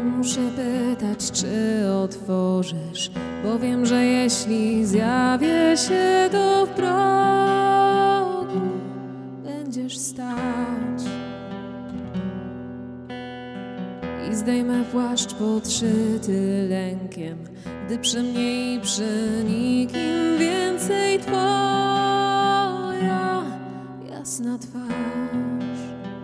Nie muszę pytać, czy otworzysz, bo wiem, że jeśli zjawię się, to w progu będziesz stać. I zdejmę płaszcz podszyty lękiem, gdy przy mnie i przy nikim więcej Twoja jasna twarz.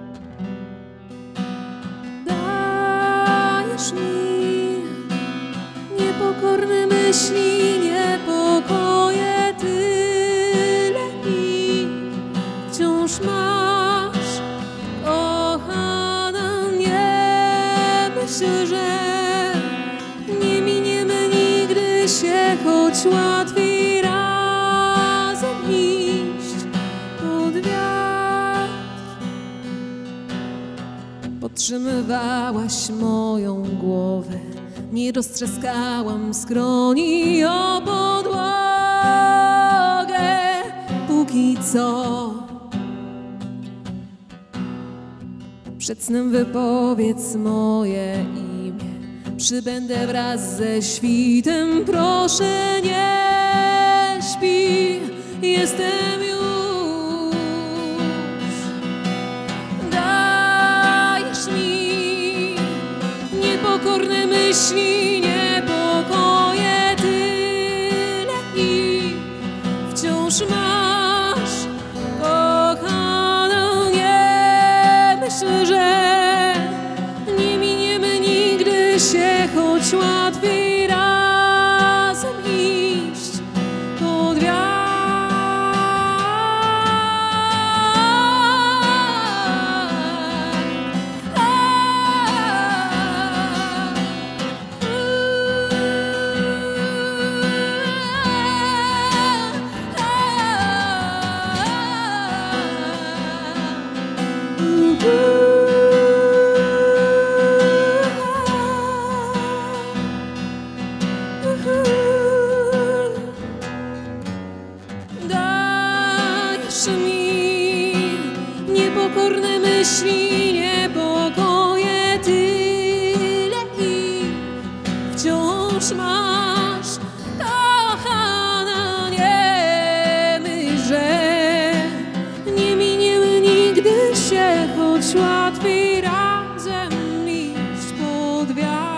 Dajesz mi niepokorne myśli, niepokoje tyle i wciąż masz, kochana, nie myśl, że nie miniemy nigdy się, choć łatwiej razem iść pod wiatr. Podtrzymywałaś moją głowę, nie roztrzaskałam skroni o podłogę. Póki co przed snem wypowiedz moje imię, przybędę wraz ze świtem. Proszę, nie śpi, jestem już. Dajesz mi niepokorne myśli, niepokoje tyle i wciąż masz, kochana, nie myśl, że nie miniemy nigdy się, choć łatwiej razem iść pod wiatr. Dajesz mi niepokorne myśli, niepokoje tyle i wciąż masz, kochana, nie myśl, że nie miniemy nigdy się, choć łatwiej razem iść pod wiatr.